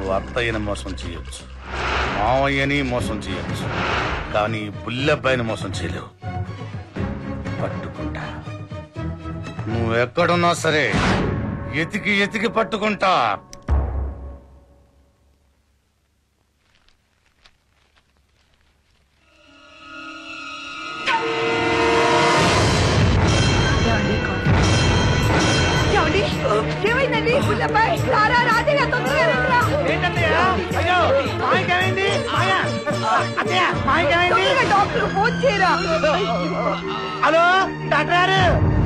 అత్తయ్యని మోసం చేయొచ్చు, మావయ్యని మోసం చేయొచ్చు, కానీ బుల్లబ్బాయిని మోసం చేయలేవు. పట్టుకుంటా. నువ్వెక్కడున్నా సరే ఎతికి ఎతికి పట్టుకుంటా. ఏమైందండి? బుల్లబ్బాయి రారా, రాజయ్య తొందరగా రండిరా. తొందరగా డాక్టర్ ఫోన్ చేయరా. హలో డాక్టర్ గారు.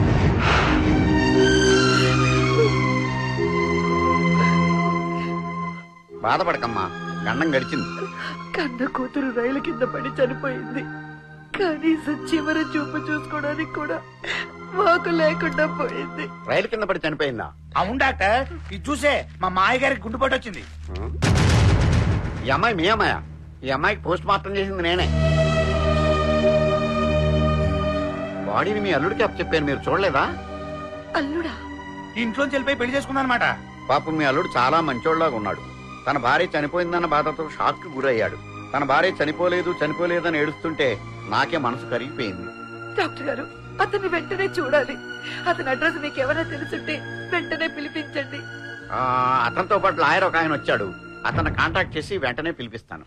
బాధపడకమ్మా, గండం గడిచింది. కన్న కూతురు రైలు కింద పడి చనిపోయింది. కనీసం చివరి చూపు చూసుకోవడానికి కూడా మాకు లేకుండా పోయింది. రైలు కింద పడి చనిపోయిందా? అవును డాక్టర్, ఇది చూసే మా మాయ గారికి గుండెపోటు వచ్చింది. ఈ అమ్మాయి మీ అమ్మాయ? ఈ అమ్మాయికి పోస్ట్ మార్టం చేసింది నేనే. బాడీని మీ అల్లుడికి చెప్పాను, మీరు చూడలేదా? అల్లుడా? ఇంట్లోంచి వెళ్ళిపోయి పెళ్లి చేసుకుందనమాట. పాపం మీ అల్లుడు చాలా మంచోళ్ళలాగా ఉన్నాడు. తన భార్య చనిపోయిందన్న బాధతో షాక్ కు గురయ్యాడు. తన భార్య చనిపోలేదని ఏడుస్తుంటే నాకే మనసు కరిగిపోయింది. డాక్టర్ గారు, అతన్ని వెంటనే చూడాలి. అతని అడ్రస్ మీకు ఎవరైనా తెలుసుంటే వెంటనే పిలిపించండి. అతనితో పాటు లాయర్ ఒక ఆయన వచ్చాడు. అతన్ని కాంటాక్ట్ చేసి వెంటనే పిలిపిస్తాను.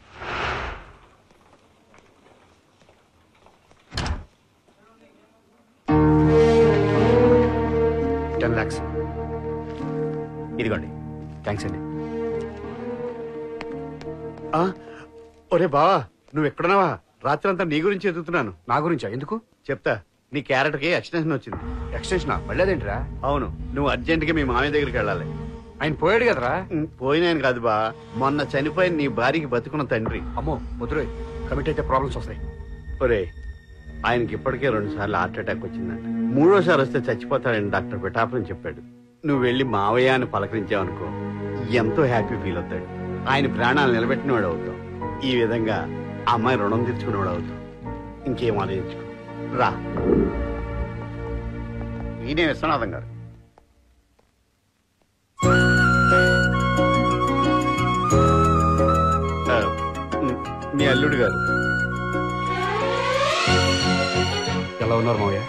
$10 ఇదిగోండి. థ్యాంక్స్ అండి. ఒరే బావా, నువ్వు ఎక్కడున్నావా? రాత్రి అంతా నీ గురించి ఎదుగుతున్నాను. నా గురించా? ఎందుకు? చెప్తా. నీ క్యారెక్టర్ కి ఎక్స్టెన్షన్ వచ్చింది. ఎక్స్టెన్షన్ మళ్ళేదేంట్రా? అవును, నువ్వు అర్జెంట్ గా మీ మామయ్య దగ్గరికి వెళ్ళాలి. ఆయన పోయాడు కదరా. పోయినాయని కాదు బా, మొన్న చనిపోయిన నీ భార్యకి బతుకున్న తండ్రి. అమ్మో వద్దురోయ్, కమిట్ అయితే ప్రాబ్లమ్స్ వస్తాయి. ఒరే, ఆయనకి ఇప్పటికే 2 సార్లు హార్ట్ అటాక్ వచ్చిందంట. 3వసారి వస్తే చచ్చిపోతాడని డాక్టర్ పిఠాపురం చెప్పాడు. నువ్వు వెళ్ళి మావయ్య అని పలకరించావనుకో, ఎంతో హ్యాపీ ఫీల్ అవుతాడు. ఆయన ప్రాణాలు నిలబెట్టినవాడు అవుతావు. ఈ విధంగా ఆ అమ్మాయి రుణం తీర్చుకునేవాడు అవుతావు. ఇంకేం ఆలోచించుకో, రా. ఈయనే విశ్వనాథం గారు. మీ అల్లుడు గారు. ఎలా ఉన్నారు మావయ్య?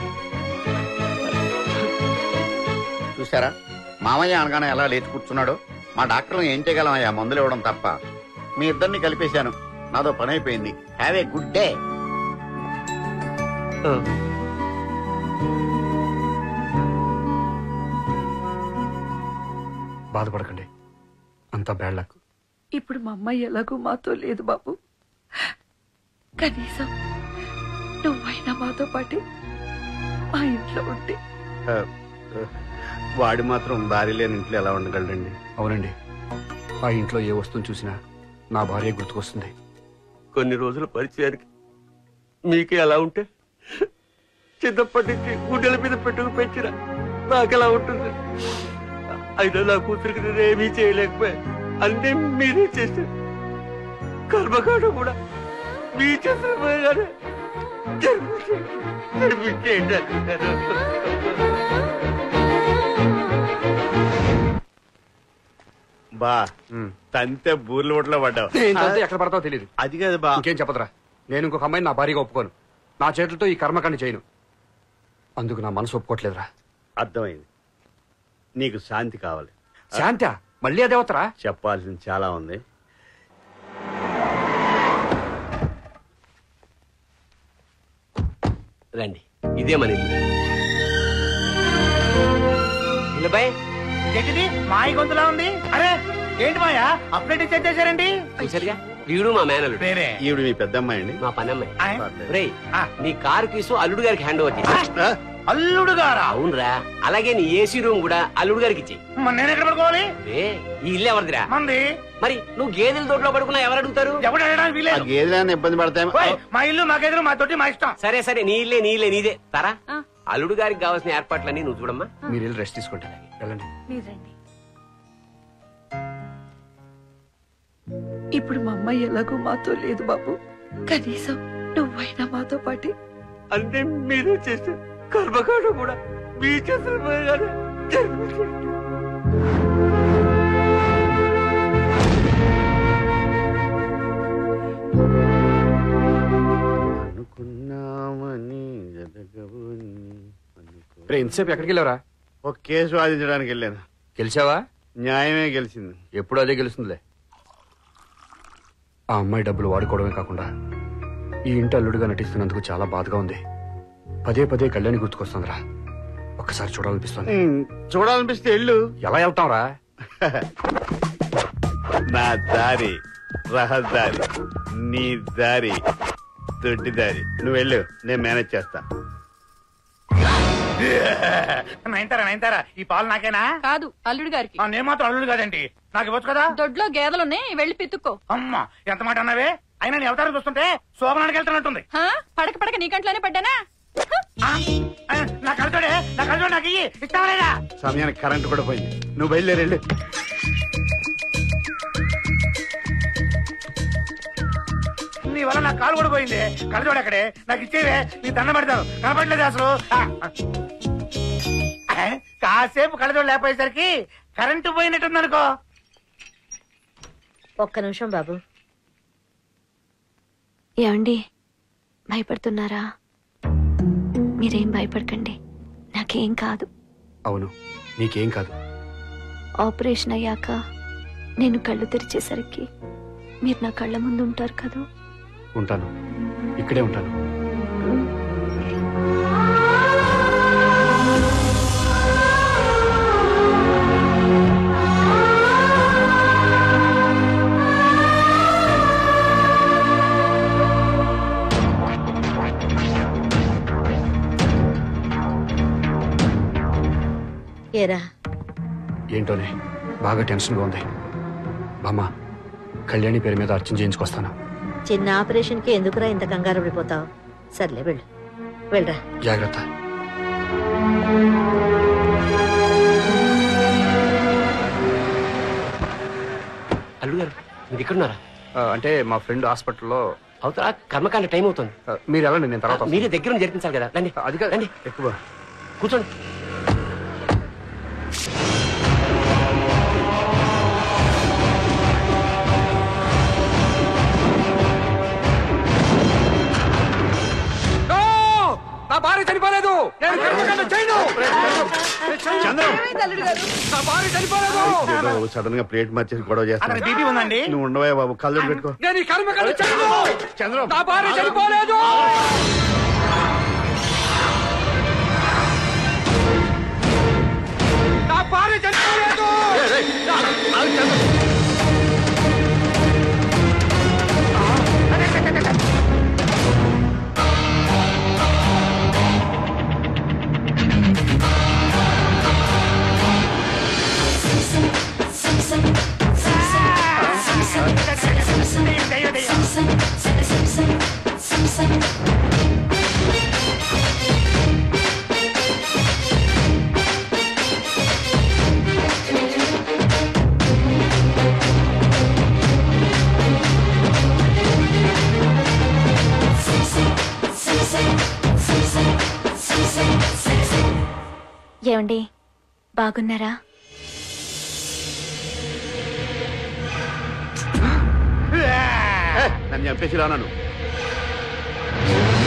చూసారా, మామయ్య అనగానే ఎలా లేచి కూర్చున్నాడో. మా డాక్టర్లు ఏం చేయగలమయ్యా, మందులు ఇవ్వడం తప్ప. మీ ఇద్దరిని కలిపేశాను, నాదో పని అయిపోయింది. Have a good day. బాధపడకండి, అంతా బ్యాడ్ లక్. ఇప్పుడు మా అమ్మాయి ఎలాగో మాతో లేదు బాబు. కనీసం నువ్వైనా మాతో పాటే మా ఇంట్లో ఉంటే. వాడు మాత్రం భార్య లేని ఇంట్లో ఎలా ఉండగలడండి? అవునండి, ఆ ఇంట్లో ఏ వస్తువుని చూసినా నా భార్య గుర్తుకొస్తుంది. కొన్ని రోజుల పరిచయానికి మీకు ఎలా ఉంటే చిన్నప్పటి నుంచి గుండెల మీద పెట్టుకు పెంచిన నాకెలా ఉంటుంది? అయినా నా కూతురికి నేనేమీ చేయలేకపోయా. అన్నీ మీరే చేశారు. కర్మకాండం కూడా మీ చేసిన బా తంతే బూర్లు ఒట్లో పడ్డావు. ఎక్కడ పడతావు తెలియదు. అది కాదు బా. ఇంకేం చెప్పదురా. నేను ఇంకొక అమ్మాయిని నా భార్యగా ఒప్పుకోను. నా చేతులతో ఈ కర్మకాండ చేయను. అందుకు నా మనసు ఒప్పుకోవట్లేదురా. అర్థమైంది. నీకు శాంతి కావాలి. శాంతి? మళ్ళీ అదేవతరా? చెప్పాల్సింది చాలా ఉంది. రండి, ఇదే మన ఇల్లు. ఏంటిది మాయ గొంతులా ఉంది? అరే ఏంటి మాయా, అప్పుడే డిసైడ్ చేశారండి? చూసారుగా, వీడు మా మేనల్లుడు. ఈవిడ మీ పెద్దమ్మాయి అండి? మా పనమ్మాయి. రేయ్, నీ కారు కీసు అల్లుడు గారికి హ్యాండ్ ఓవర్ చేసి. అల్లుడు గారా? అవునరా. అలాగే నీ ఏసీ రూమ్ కూడా అల్లుడు గారికి ఇచ్చేయి. నేను ఎక్కడ పడుకోవాలి? ఈ ఇల్లు ఎవరిదిరా? మంది. మరి నువ్వు గేదెల తోటలో పడుకున్నా ఎవరు అడుగుతారు? ఎవరు అడగడానికి వీలేదు. గేదెలు ఇబ్బంది పడతాయి. మా ఇల్లు మా గేదెలు మా తోటి మా ఇష్టం. సరే సరే, నీ ఇల్లే నీదే. తరా, అల్లుడు గారికి కావాల్సిన ఏర్పాట్లన్నీ నువ్వు చూడమ్మా. మీరు వెళ్ళి రెస్ట్ తీసుకుంటే వెళ్ళండి. ఇప్పుడు మా అమ్మాయి ఎలాగో మాతో లేదు బాబు. కనీసం నువ్వైనా మాతో పాటే. అన్నీ మీరే చేశారు. కర్మకాండం కూడా మీ చేసిన ఇంతసేపు ఎక్కడికి వెళ్ళావరా? ఒక కేసు వాదించడానికి వెళ్ళాను. గెలిచావా? న్యాయమే గెలిచింది. ఎప్పుడు అదే గెలుస్తుందిలే. ఆ అమ్మాయి డబ్బులు వాడుకోవడమే కాకుండా ఈ ఇంటి అల్లుడుగా నటిస్తున్నందుకు చాలా బాధగా ఉంది. పదే పదే కళ్యాణి గుర్తుకొస్తుందిరా. ఒక్కసారి చూడాలనిపిస్తుంది. చూడాలనిపిస్తే వెళ్ళు. ఎలా వెళ్తాంరా? నా దారి రహదారి, నీ దారి దొడ్డి దారి. నువ్వు వెళ్ళు, నేను మేనేజ్ చేస్తా. నైన్తారా ఈ పాలు నాకేనా? కాదు, అల్లుడు గారికి. నేను మాత్రం అల్లుడు కాదండి, నాకు ఇవ్వచ్చు కదా. దొడ్లో గేదెలున్నాయి, వెళ్ళి పితుక్కో. అమ్మా ఎంత మాట అన్నావే? అయినా నీ అవతారం చూస్తుంటే శోభనానికి వెళ్తున్నట్టుంది. పడక పడక నీ కంట్లోనే పడ్డానా? నా కలుతోడే నాకు ఇయ్యి, ఇస్తావా లేదా? సమయానికి కరెంట్ కూడా పోయింది. నువ్వు బయలుదేరి వెళ్ళు. నీ వల్ల నా కాలు కూడా పోయింది. కలుతోడు అక్కడే, నాకు ఇచ్చేవే, నీ దండ పెడతాను. కనపడలేదు అసలు. కాసేపు కలుతోడు లేకపోయేసరికి కరెంటు పోయినట్టుంది అనుకో. ఒక్క నిమిషం బాబు. ఏమండి, భయపడుతున్నారా? మీరేం భయపడకండి, నాకేం కాదు. అవును, నీకేం కాదు. ఆపరేషన్ అయ్యాక నేను కళ్ళు తెరిచేసరికి మీరు నా కళ్ళ ముందు ఉంటారు కదా. ఉంటాను, ఇక్కడే ఉంటాను. ఏరా, ఏంటోనే బాగా టెన్షన్గా ఉంది. బామ్మ, కళ్యాణి పేరు మీద అర్చన చేయించుకొస్తాను. చిన్న ఆపరేషన్ కి ఎందుకురా ఇంత కంగారు పడిపోతావు? సర్లే వెళ్ళు, వెళ్ళరా. జాగ్రత్త. అల్లుడు గారు మీరు ఇక్కడున్నారా? అంటే మా ఫ్రెండ్ హాస్పిటల్లో. అవుతారా? కర్మకాండ టైం అవుతుంది. మీరు వెళ్ళండి, నేను తర్వాత మీరే దగ్గర జరిపించాలి కదా. రండి. అది కాదు, రండి, ఎక్కువ కూర్చోండి. నా భార్య చనిపోలేదు. నేను కర్మకాండ చేయను. చంద్రం, నా భార్య చనిపోలేదు. సడన్ గా ప్లేట్ మార్చేసి గొడవ అక్కడ చేస్తా. బీపీ ఉందండి. నువ్వు ఉండవా బాబు, కళ్ళు పెట్టుకో. నేను ఈ కర్మకాండ చేయను. చంద్రం, నా భార్య చనిపోలేదు. నా భార్య చనిపోలేదు. ఏమండి, బాగున్నారా? నన్ను చంపేసి రాను.